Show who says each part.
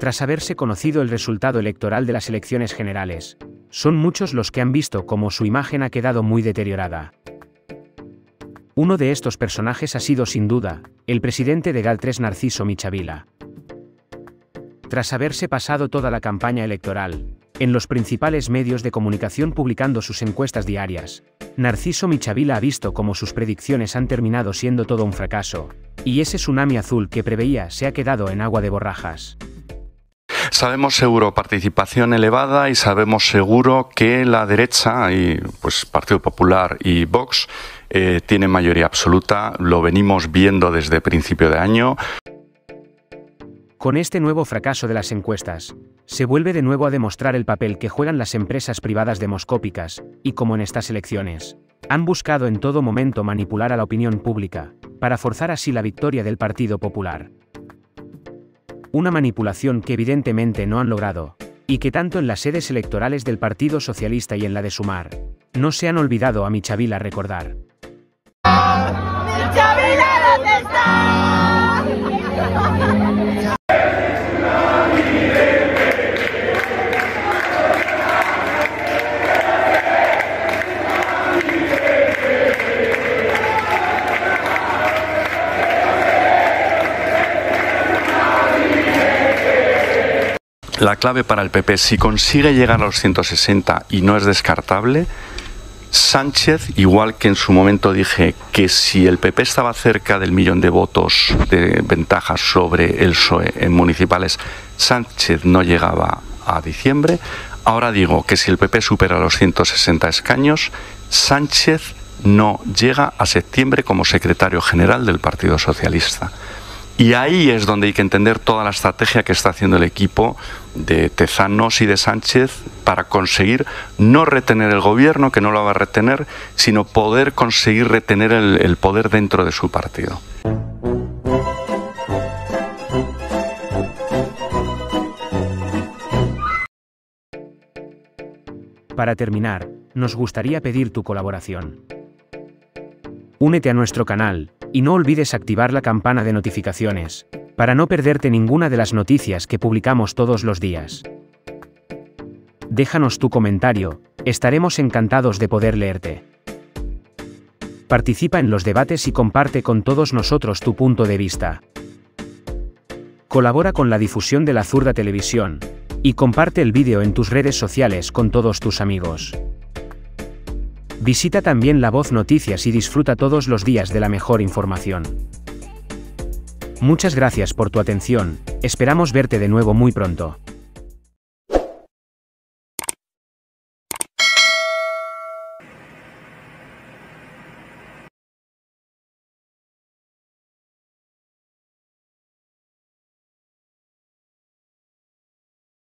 Speaker 1: Tras haberse conocido el resultado electoral de las elecciones generales, son muchos los que han visto cómo su imagen ha quedado muy deteriorada. Uno de estos personajes ha sido sin duda, el presidente de GAL3 Narciso Michavila. Tras haberse pasado toda la campaña electoral, en los principales medios de comunicación publicando sus encuestas diarias, Narciso Michavila ha visto cómo sus predicciones han terminado siendo todo un fracaso, y ese tsunami azul que preveía se ha quedado en agua de borrajas.
Speaker 2: Sabemos seguro participación elevada y sabemos seguro que la derecha, y pues Partido Popular y Vox, tienen mayoría absoluta, lo venimos viendo desde principio de año.
Speaker 1: Con este nuevo fracaso de las encuestas, se vuelve de nuevo a demostrar el papel que juegan las empresas privadas demoscópicas, y como en estas elecciones, han buscado en todo momento manipular a la opinión pública, para forzar así la victoria del Partido Popular. Una manipulación que evidentemente no han logrado, y que tanto en las sedes electorales del Partido Socialista y en la de Sumar, no se han olvidado a Michavila recordar.
Speaker 3: ¡Michavila, ¿dónde está?
Speaker 2: La clave para el PP, si consigue llegar a los 160 y no es descartable, Sánchez, igual que en su momento dije que si el PP estaba cerca del 1.000.000 de votos de ventaja sobre el PSOE en municipales, Sánchez no llegaba a diciembre, ahora digo que si el PP supera los 160 escaños, Sánchez no llega a septiembre como secretario general del Partido Socialista. Y ahí es donde hay que entender toda la estrategia que está haciendo el equipo de Tezanos y de Sánchez para conseguir no retener el gobierno, que no lo va a retener, sino poder conseguir retener el poder dentro de su partido.
Speaker 1: Para terminar, nos gustaría pedir tu colaboración. Únete a nuestro canal, y no olvides activar la campana de notificaciones, para no perderte ninguna de las noticias que publicamos todos los días. Déjanos tu comentario, estaremos encantados de poder leerte. Participa en los debates y comparte con todos nosotros tu punto de vista. Colabora con la difusión de La Zurda Televisión, y comparte el vídeo en tus redes sociales con todos tus amigos. Visita también La Voz Noticias y disfruta todos los días de la mejor información. Muchas gracias por tu atención, esperamos verte de nuevo muy pronto.